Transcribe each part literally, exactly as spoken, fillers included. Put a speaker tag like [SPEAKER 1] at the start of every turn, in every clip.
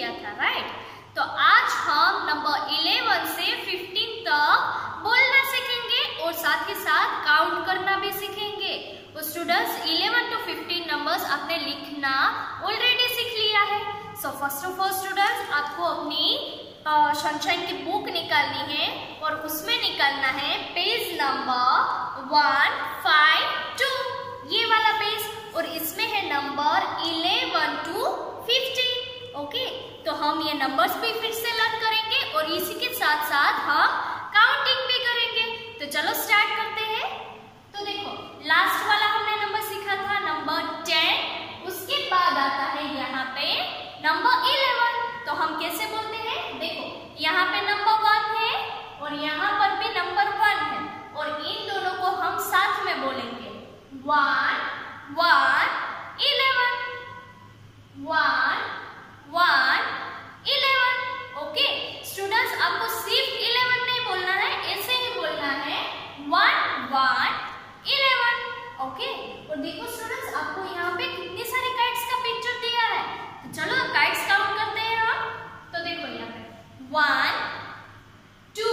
[SPEAKER 1] लिया था, राइट। तो आज हम नंबर इलेवन से फिफ्टीन तक बोलना सीखेंगे और साथ ही साथ काउंट करना भी सीखेंगे। तो students eleven to fifteen numbers आपने लिखना ऑलरेडी सीख लिया है। So first of all students आपको अपनी सनशाइन की बुक निकालनी है और उसमें निकालना है page number one five two, ये वाला पेज, और इसमें है number eleven to fifteen. Okay, तो हम ये नंबर्स भी फिर से लर्न करेंगे और इसी के साथ साथ हम काउंटिंग भी करेंगे। तो चलो स्टार्ट करते हैं। तो देखो लास्ट वाला हमने नंबर सीखा था नंबर टेन, उसके बाद आता है यहाँ पे नंबर इलेवन। तो हम कैसे बोलते हैं, देखो यहाँ पे नंबर वन है और यहाँ पर भी नंबर वन है और इन दोनों को हम साथ में बोलेंगे one one eleven, one one eleven. Okay students, आपको सिर्फ इलेवन नहीं बोलना है, ऐसे ही बोलना है वन वन इलेवन। ओके, और देखो स्टूडेंट्स आपको यहाँ पे कितनी सारी काइट्स का पिक्चर दिया है। तो चलो काइट्स काउंट करते हैं हम। तो देखो यहाँ पे one two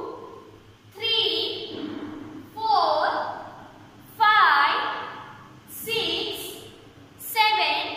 [SPEAKER 1] three four five six seven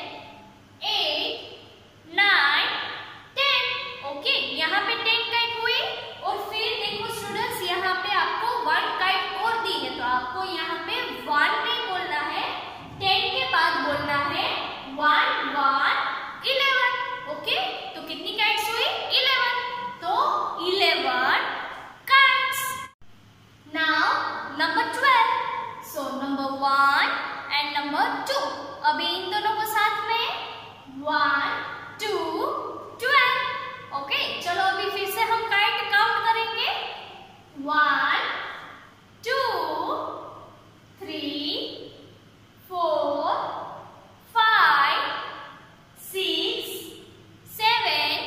[SPEAKER 1] eight nine ten. Okay, यहाँ पे टेन काइट हुई और फिर देखो स्टूडेंट्स यहाँ पे आपको वन काइट और दी है। तो आपको यहाँ पे वन नहीं बोलना है, टेन के बाद बोलना है वन वन इलेवन। ओके, तो कितनी काइट्स हुई, इलेवन। तो eleven kites. Now number twelve. So number one and number two, अभी इन दोनों को साथ में वन टू ट्वेल्व। ओके, चलो अभी फिर से हम काइट काउंट करेंगे one two three four five six seven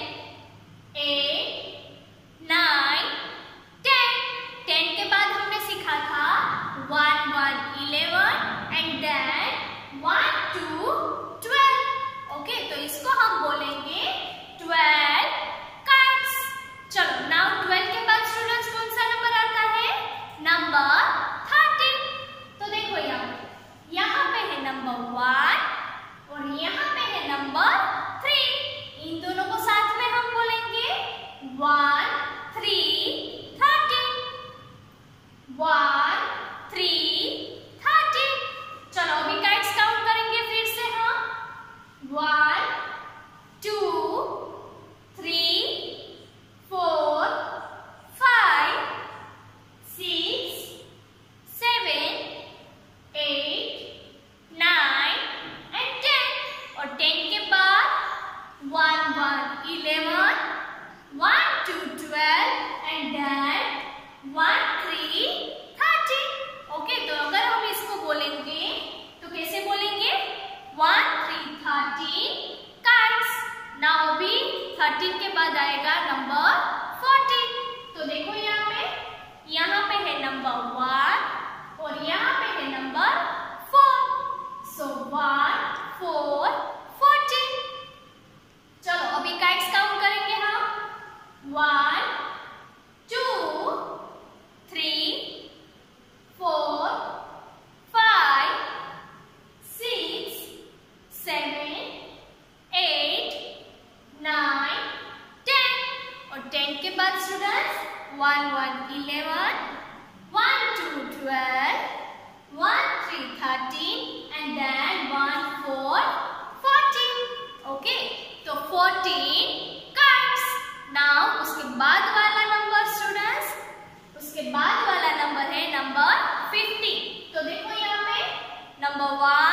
[SPEAKER 1] eight nine ten. Ten के बाद हमने सीखा था one one eleven and then one two twelve. Okay, तो इसको हम बोलेंगे ट्वेल्व काइट्स। चलो नाउ ट्वेल्व के बाद स्टूडेंट्स कौन सा नंबर आता है, नंबर थर्टीन। तो देखो यहाँ पे यहाँ पे है नंबर वन और यहाँ पे है नंबर थ्री। इन दोनों को साथ में हम बोलेंगे one three thirteen, one three thirteen. चलो अभी काइट्स काउंट करेंगे फिर से हम one two three four five six seven eight nine and ten. और टेन के बाद one one eleven, one two twelve and then one three thirteen. Okay, तो अगर हम इसको बोलेंगे तो कैसे बोलेंगे, one three thirteen kites. Now अभी थर्टीन के बाद आएगा नंबर फोर्टीन। तो देखो यहाँ पे यहाँ पे है नंबर वन और यहाँ पे है number four. So one four fourteen. चलो अभी काइट्स काउंट करेंगे हम one two three four five six seven eight nine ten. और टेन के बाद students one one eleven, one two twelve, one three thirteen and then one four fourteen. Okay, तो fourteen kites. Now उसके बाद वाला number students, उसके बाद वाला नंबर है नंबर फिफ्टीन। तो देखो यहाँ पे नंबर वन